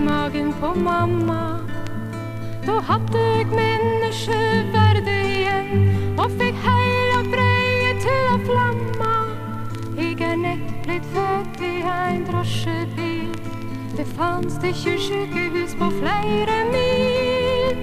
magen på mamma. Da hadde jeg menneskeverdet igjen, og fikk hele breiet til å flamme. Jeg nett blitt født i en drosjebil. Det fanns ikke sykehus på flere mil.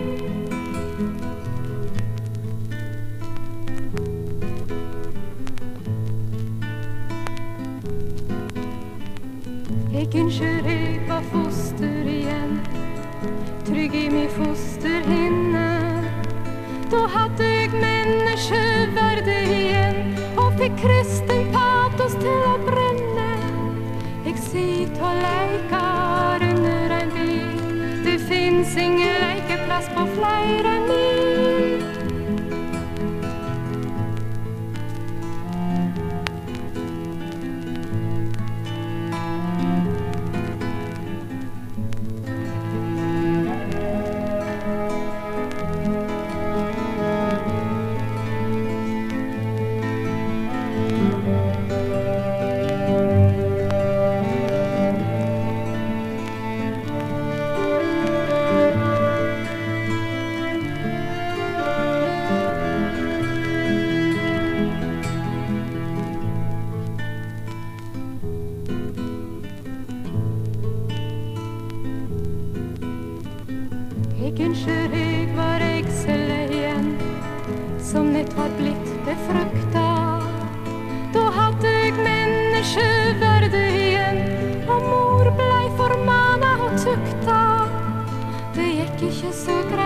Jeg ønsker jeg var foster igjen, trygg i min fosterhinne. Da hadde jeg menneskeverdet igjen, og fikk kristen patos til å brenne. Jeg sitter og leker under en bil. Det finnes ingen lekeplass på flere mil.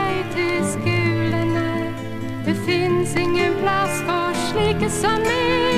Som